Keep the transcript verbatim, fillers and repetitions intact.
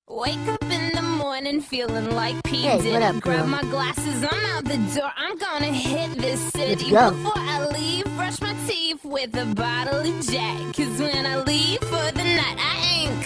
Wake up in the morning feeling like P. Hey, Diddy. what up, Grab girl? my glasses, I'm out the door. I'm gonna hit this city. Let's go. Before I leave, brush my teeth with a bottle of Jack. Cause when I leave for the night, I ain't